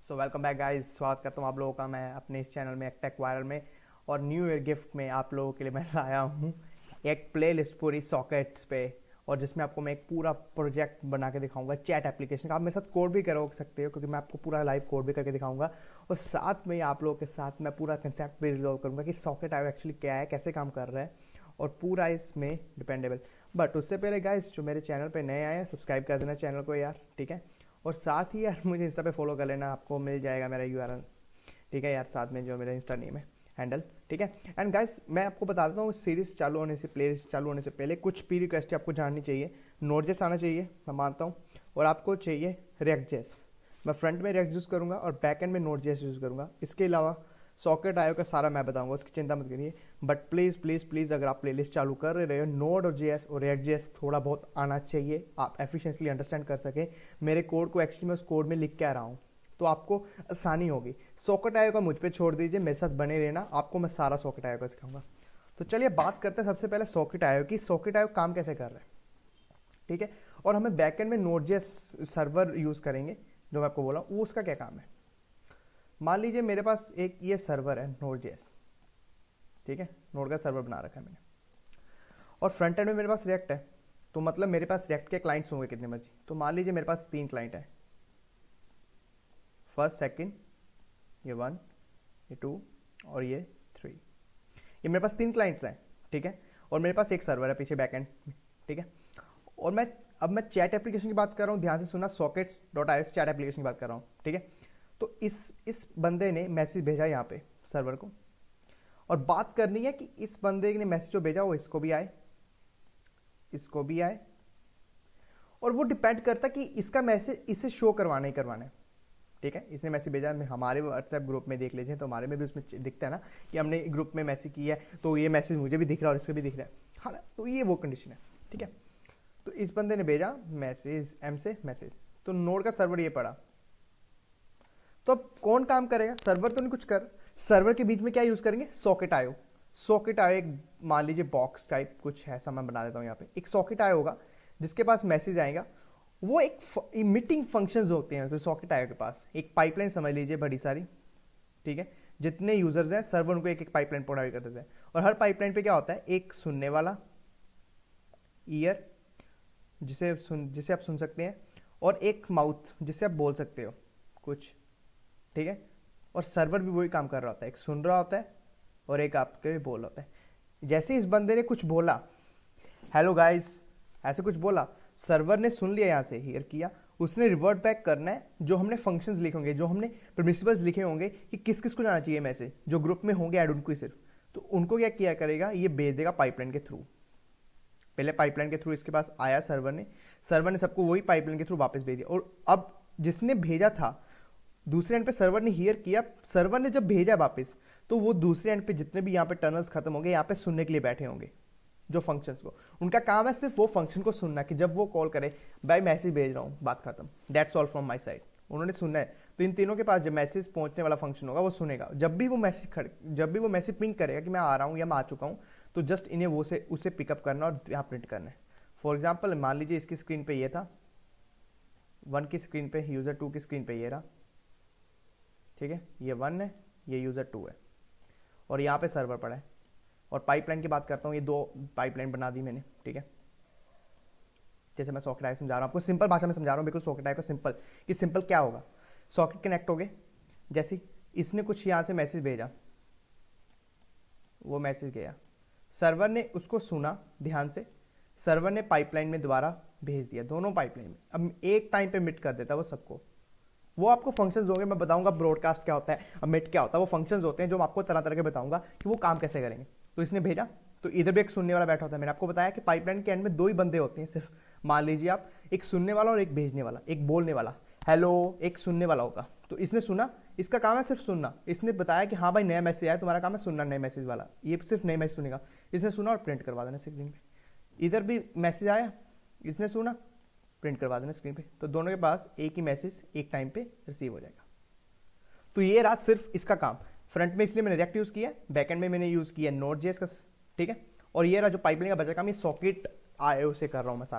So welcome back guys, स्वागत करता हूँ आप लोगों का मैं अपने इस चैनल में टेक वायरल में। और न्यू ईयर गिफ्ट में आप लोगों के लिए मैं लाया हूँ एक प्लेलिस्ट पूरी सॉकेट्स पे, और जिसमें आपको मैं एक पूरा प्रोजेक्ट बना के दिखाऊंगा चैट एप्लीकेशन का। आप मेरे साथ कोड भी कर सकते हो क्योंकि मैं आपको पूरा लाइव कोड भी करके दिखाऊंगा, और साथ में आप लोगों के साथ मैं पूरा कंसेप्ट भी रिजॉल्व करूँगा कि सॉकेट आयो एक्चुअली क्या है, कैसे काम कर रहा है, और पूरा इसमें डिपेंडेबल। बट उससे पहले गाइस, जो मेरे चैनल पे नए आए हैं सब्सक्राइब कर देना चैनल को यार, ठीक है। और साथ ही यार मुझे इंस्टा पे फॉलो कर लेना, आपको मिल जाएगा मेरा यूआरएल, ठीक है यार, साथ में जो मेरा इंस्टा नेम है, हैंडल, ठीक है। एंड गाइस, मैं आपको बता देता हूँ सीरीज चालू होने से, प्लेलिस्ट चालू होने से पहले कुछ प्री रिक्वेस्ट आपको जाननी चाहिए। नोड.जेएस आना चाहिए, मैं मानता हूँ, और आपको चाहिए रिएक्ट.जेएस। मैं फ्रंट में रिएक्ट यूज़ करूँगा और बैक एंड में नोड.जेएस यूज़ करूँगा। इसके अलावा सॉकेट आयो का सारा मैं बताऊंगा, उसकी चिंता मत करिए। बट प्लीज़ प्लीज़ प्लीज़, अगर आप प्लेलिस्ट चालू कर रहे हो, नोड और जेएस और रिएक्ट.जेएस थोड़ा बहुत आना चाहिए, आप एफिशिएंटली अंडरस्टैंड कर सके मेरे कोड को। एक्चुअली मैं उस कोड में लिख के आ रहा हूँ तो आपको आसानी होगी। सॉकेट आयो का मुझ पे छोड़ दीजिए, मेरे साथ बने रहना, आपको मैं सारा सॉकेट आयो का सिखाऊंगा। तो चलिए बात करते हैं सबसे पहले सॉकेट आयो की। सॉकेट आयो काम कैसे कर रहा है, ठीक है। और हमें बैकएंड में नोड.जेएस सर्वर यूज़ करेंगे, जो मैं आपको बोला वो उसका क्या काम है। मान लीजिए मेरे पास एक ये सर्वर है नोड.जेएस, ठीक है, नोड का सर्वर बना रखा है मैंने, और फ्रंट एंड में मेरे पास रिएक्ट है। तो मतलब मेरे पास रिएक्ट के क्लाइंट्स होंगे कितने मर्जी। तो मान लीजिए मेरे पास 3 क्लाइंट है, फर्स्ट, सेकंड, ये 1, ये 2 और ये 3। ये मेरे पास 3 क्लाइंट्स हैं, ठीक है। और मेरे पास एक सर्वर है पीछे बैकएंड में, ठीक है। और मैं चैट एप्लीकेशन की बात कर रहा हूँ, ध्यान से सुना, sockets.io चैट एप्लीकेशन की बात कर रहा हूँ, ठीक है। तो इस बंदे ने मैसेज भेजा यहाँ पे सर्वर को, और बात करनी है कि इस बंदे ने मैसेज जो भेजा वो इसको भी आए, इसको भी आए, और वो डिपेंड करता कि इसका मैसेज इसे शो करवाना ही करवाना है, ठीक है। इसने मैसेज भेजा, मैं हमारे व्हाट्सएप ग्रुप में देख लीजिए, तो हमारे में भी उसमें दिखता है ना कि हमने ग्रुप में मैसेज किया है, तो ये मैसेज मुझे भी दिख रहा है और इसको भी दिख रहा है, हाँ ना। तो ये वो कंडीशन है, ठीक है। तो इस बंदे ने भेजा मैसेज, एम से मैसेज, तो नोड का सर्वर ये पड़ा। तो अब कौन काम करेगा, सर्वर तो नहीं कुछ कर, सर्वर के बीच में क्या यूज करेंगे, सॉकेट आयो। सॉकेट आयो एक मान लीजिए बॉक्स टाइप कुछ ऐसा मैं बना देता हूँ। यहाँ पे एक सॉकेट आयो होगा जिसके पास मैसेज आएगा, वो एक मीटिंग फंक्शंस होते हैं। तो सॉकेट आयो के पास एक पाइपलाइन समझ लीजिए बड़ी सारी, ठीक है। जितने यूजर्स हैं सर्वर उनको एक एक पाइपलाइन प्रोवाइड कर देते हैं, और हर पाइपलाइन पे क्या होता है, एक सुनने वाला ईयर जिसे आप सुन सकते हैं, और एक माउथ जिससे आप बोल सकते हो कुछ, ठीक है। और सर्वर भी वही काम कर रहा होता है, एक सुन रहा होता है और एक आपके भी बोल होता है। जैसे इस बंदे ने कुछ बोला, हेलो गाइस ऐसे कुछ बोला, सर्वर ने सुन लिया, यहाँ से हियर किया, उसने रिवर्ट बैक करना है जो हमने फंक्शंस लिखे होंगे, जो हमने प्रिमिसिबल्स लिखे होंगे कि किस किस को जाना चाहिए मैसेज, जो ग्रुप में होंगे ऐड उनको ही सिर्फ, तो उनको क्या किया करेगा, ये भेज देगा पाइपलाइन के थ्रू। पहले पाइपलाइन के थ्रू इसके पास आया सर्वर ने सबको वही पाइपलाइन के थ्रू वापस भेज दिया। और अब जिसने भेजा था दूसरे एंड पे सर्वर ने हियर किया, सर्वर ने जब भेजा वापस, तो वो दूसरे एंड पे जितने भी यहाँ पे टनल्स खत्म होंगे, यहाँ पे सुनने के लिए बैठे होंगे जो फंक्शंस को, उनका काम है सिर्फ वो फंक्शन को सुनना, कि जब वो कॉल करे भाई मैसेज भेज रहा हूँ, बात खत्म, that's all from my side, उन्होंने सुनना है। तो इन तीनों के पास जब मैसेज पहुंचने वाला फंक्शन होगा वो सुनेगा। जब भी वो मैसेज पिंग करेगा कि मैं आ रहा हूँ या मैं आ चुका हूँ, तो जस्ट इन्हें वो से उसे पिकअप करना और यहाँ प्रिंट करना है। फॉर एग्जाम्पल मान लीजिए इसकी स्क्रीन पे ये था, 1 की स्क्रीन पे, यूजर 2 की स्क्रीन पे ये रहा, ठीक है, ये 1 है, ये यूजर 2 है, और यहाँ पे सर्वर पड़ा है। और पाइपलाइन की बात करता हूँ, ये 2 पाइपलाइन बना दी मैंने, ठीक है। जैसे मैं सॉकेट आयो समझा रहा हूँ आपको, सिंपल भाषा में समझा रहा हूँ, बिल्कुल सॉकेट आयो का सिंपल, कि सिंपल क्या होगा, सॉकेट कनेक्ट हो गए, जैसे इसने कुछ यहाँ से मैसेज भेजा, वो मैसेज गया, सर्वर ने उसको सुना ध्यान से, सर्वर ने पाइपलाइन में दोबारा भेज दिया, दोनों पाइपलाइन में। अब एक टाइम पे मिट कर देता है वो सबको, वो आपको फंक्शंस होंगे, मैं बताऊंगा ब्रॉडकास्ट क्या होता है, अमिट क्या होता है, वो फंक्शंस होते हैं जो मैं आपको तरह तरह के बताऊंगा कि वो काम कैसे करेंगे। तो इसने भेजा, तो इधर भी एक सुनने वाला बैठा होता है। मैंने आपको बताया कि पाइपलाइन के एंड में 2 ही बंदे होते हैं सिर्फ, मान लीजिए आप, एक सुनने वाला और एक भेजने वाला, एक बोलने वाला हेलो, एक सुनने वाला होगा। तो इसने सुना, इसका काम है सिर्फ सुनना, इसने बताया कि हाँ भाई नया मैसेज आया, तुम्हारा काम है सुनना नए मैसेज वाला, ये सिर्फ नए मैसेज सुनेगा, इसने सुना और प्रिंट करवा देना स्क्रीन पे। इधर भी मैसेज आया, इसने सुना, प्रिंट करवा देना स्क्रीन पे, तो दोनों के पास एक ही मैसेज एक टाइम पे रिसीव हो जाएगा। तो ये रहा सिर्फ इसका काम। फ्रंट में इसलिए मैंने रिएक्ट यूज किया, बैकएंड में मैंने यूज किया नोड.जेएस का, ठीक है। और ये रहा जो पाइपलाइन का बचा काम, ये सॉकेट आयो से कर रहा हूं मैं सारा काम,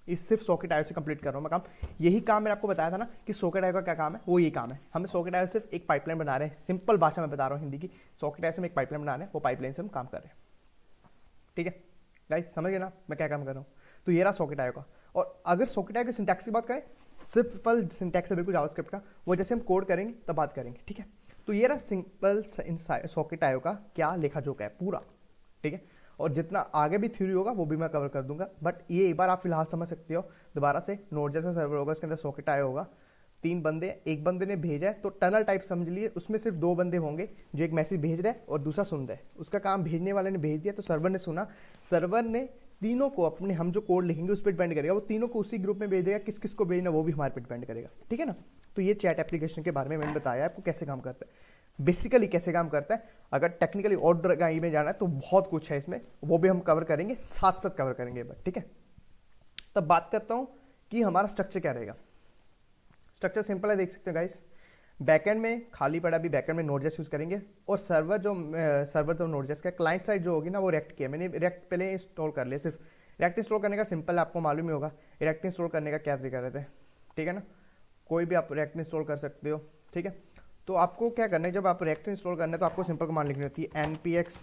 इस सिर्फ सॉकेट आयो से कंप्लीट कर रहा हूँ मैं काम। यही काम मैंने आपको बताया था ना कि सॉकेट आयो का क्या काम है, वो यही काम है। हम सॉकेट आयो सिर्फ एक पाइपलाइन बना रहे हैं, सिंपल भाषा में बता रहा हूँ हिंदी की, सॉकेट आयो से हम एक पाइपलाइन बना रहे हैं, वो पाइपलाइन से हम काम कर रहे हैं। ठीक है गाइस, समझ गए ना मैं क्या काम कर रहा हूँ। तो ये रहा सॉकेट आयो का। और अगर सॉकेट आयो की सिंटैक्स की बात करें, सिंपल सिंटैक्स है बिल्कुल जावास्क्रिप्ट का, वो जैसे हम कोड करेंगे तब बात करेंगे। ठीक है, तो ये रहा सिंपल सॉकेट आयो का क्या लेखा जोखा है पूरा। ठीक है, और जितना आगे भी थ्योरी होगा वो भी मैं कवर कर दूंगा, बट ये एक बार आप फिलहाल समझ सकते हो। दोबारा से नोड.जेएस का सर्वर होगा, उसके अंदर सॉकेट आयो होगा, 3 बंदे, एक बंदे ने भेजा है तो टनल टाइप समझ लिए, उसमें सिर्फ 2 बंदे होंगे जो एक मैसेज भेज रहे हैं और दूसरा सुन रहे हैं। उसका काम भेजने वाले ने भेज दिया तो सर्वर ने सुना, सर्वर ने तीनों को अपने, हम जो कोड लिखेंगे उस पर डिपेंड करेगा, वो तीनों को उसी ग्रुप में भेज देगा, किस किस को भेजना वो भी हमारे पे डिपेंड करेगा। ठीक है ना, तो ये चैट एप्लीकेशन के बारे में मैंने बताया आपको कैसे काम करता है, बेसिकली कैसे काम करता है। अगर टेक्निकली और गहराई में जाना है तो बहुत कुछ है इसमें, वो भी हम कवर करेंगे, साथ साथ कवर करेंगे। ठीक है, तब बात करता हूं कि हमारा स्ट्रक्चर क्या रहेगा। स्ट्रक्चर सिंपल है, देख सकते हो गाइस। बैकएंड में खाली पड़ा भी, बैकएंड में नोड.जेएस यूज करेंगे, और सर्वर जो नोड.जेएस का क्लाइंट साइड जो होगी ना वो रिएक्ट किया मैंने, रिएक्ट पहले इंस्टॉल कर लिया। सिर्फ रिएक्ट इंस्टॉल करने का सिंपल है, आपको मालूम ही होगा रिएक्ट इंस्टॉल करने का क्या तरीका रहता है। ठीक है ना, कोई भी आप रिएक्ट इंस्टॉल कर सकते हो। ठीक है, तो आपको क्या करना है, जब आप रिएक्ट इंस्टॉल करना है तो आपको सिंपल कमांड लिखनी होती है npx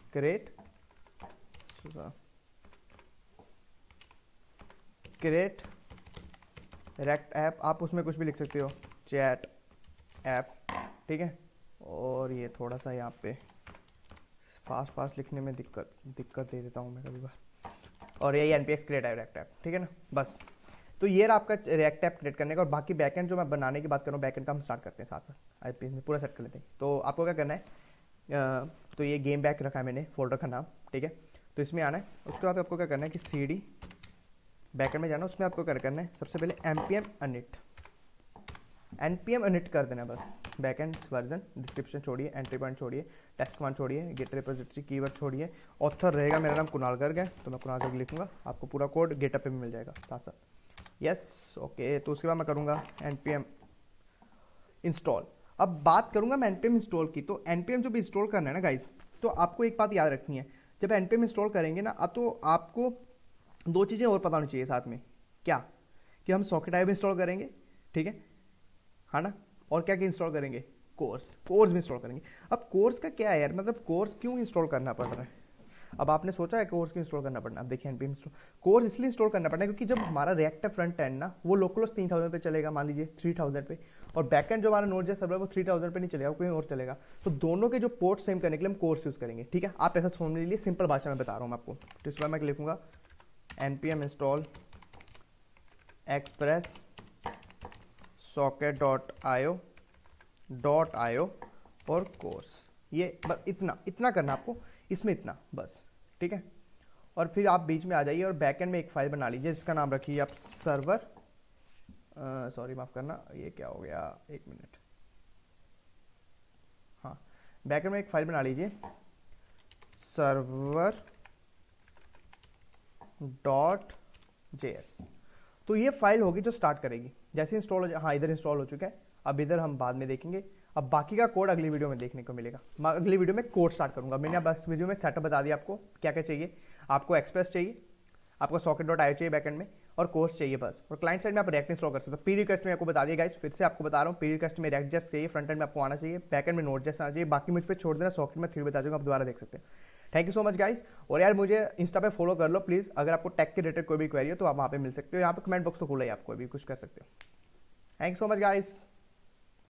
create रेक्ट ऐप, आप उसमें कुछ भी लिख सकते हो, चैट ऐप। ठीक है, और ये थोड़ा सा यहाँ पे फास्ट लिखने में दिक्कत दे देता हूँ मैं कभी बार, और यही npx create रेक्ट ऐप। ठीक है ना, बस। तो ये रहा आपका रिएक्ट ऐप क्रिएट करने का। और बाकी बैकएंड जो मैं बनाने की बात कर रहा हूँ, बैकएंड का हम स्टार्ट करते हैं साथ साथ, आईपीएस में पूरा सेट कर लेते हैं। तो आपको क्या करना है, तो ये गेम बैक रखा है मैंने फोल्डर का नाम। ठीक है, तो इसमें आना है, उसके बाद आपको क्या करना है कि cd बैकएंड में जाना, उसमें आपको क्या करना है, सबसे पहले npm init कर देना बस। बैकएंड वर्जन, डिस्क्रिप्शन छोड़िए, एंट्री पॉइंट छोड़िए, टेस्ट कमांड छोड़िए, गेट रिपोजिटरी कीवर्ड छोड़िए, ऑथर रहेगा मेरा नाम कुणाल गर्ग है, तो मैं कुणाल गर्ग लिखूंगा, आपको पूरा कोड गेटअप पे मिल जाएगा साथ साथ। Yes, okay. तो उसके बाद मैं करूंगा npm इंस्टॉल। अब बात करूंगा मैं npm इंस्टॉल की, तो npm जो भी इंस्टॉल करना है ना गाइस, तो आपको एक बात याद रखनी है, जब npm इंस्टॉल करेंगे ना, तो आपको 2 चीज़ें और पता होनी चाहिए साथ में। क्या कि हम सॉकेट आयो भी इंस्टॉल करेंगे, ठीक है ना, और क्या क्या इंस्टॉल करेंगे, कोर्स भी इंस्टॉल करेंगे। अब कोर्स का क्या है यार, मतलब कोर्स क्यों इंस्टॉल करना पड़ रहा है। अब आपने सोचा है कोर्स क्यों इंस्टॉल करना पड़ना, अब देखिए npm इंस्टॉल कोर्स इसलिए इंस्टॉल करना पड़ना है क्योंकि जब हमारा रिएक्ट फ्रंट एंड ना वो लोकल 3000 पे चलेगा, मान लीजिए 3000 पे, और बैकएंड जो हमारा नोड.जेएस सर्वर वो 3000 पे नहीं चलेगा, कोई और चलेगा। तो दोनों के जो पोर्ट सेम करने के लिए हम कोर्स यूज करेंगे। ठीक है, आप ऐसा समझ लीजिए, सिंपल भाषा में बता रहा हूँ मैं आपको। तो इसमें मैं लिखूंगा npm इंस्टॉल express socket.io और कोर्स, ये बस इतना करना आपको, इसमें इतना बस। ठीक है, और फिर आप बीच में आ जाइए और बैकएंड में एक फाइल बना लीजिए जिसका नाम रखिए आप सर्वर, सॉरी माफ करना, ये क्या हो गया, 1 मिनट। हाँ, बैकएंड में एक फाइल बना लीजिए server.js। तो ये फाइल होगी जो स्टार्ट करेगी जैसे इंस्टॉल हो जाए। हाँ, इधर इंस्टॉल हो चुका है, अब इधर हम बाद में देखेंगे। अब बाकी का कोड अगली वीडियो में देखने को मिलेगा, मैं अगली वीडियो में कोड स्टार्ट करूंगा। मैंने अब इस वीडियो में सेटअप बता दिया आपको क्या क्या चाहिए। आपको एक्सप्रेस चाहिए, आपको सॉकेट.आयो चाहिए बैकएंड में, और कोर्स चाहिए बस। और क्लाइंट साइड में आप रिएक्ट इंस्टॉल कर सकते हो। पी रिक्वेस्ट में आपको बता दिया गाइस, फिर से आपको बता रहा हूँ, पी रिक्वेस्ट में रिएक्ट.जेएस चाहिए, फ्रंट एंड में आपको आना चाहिए, बैकएंड में नोड.जेएस आना चाहिए। बाकी मुझ पर छोड़ देना, सॉकेट में थ्योरी बता दूंगा, आप दोबारा देख सकते हैं। Thank you so much guys. और यार मुझे इंस्टा पे फॉलो कर लो प्लीज, अगर आपको टेक के रिलेटेड कोई भी क्वेरी हो तो आप वहाँ पे मिल सकते हो, यहाँ पे कमेंट बॉक्स तो खुला ही, आप कोई भी कुछ कर सकते हो। Thank you so much guys.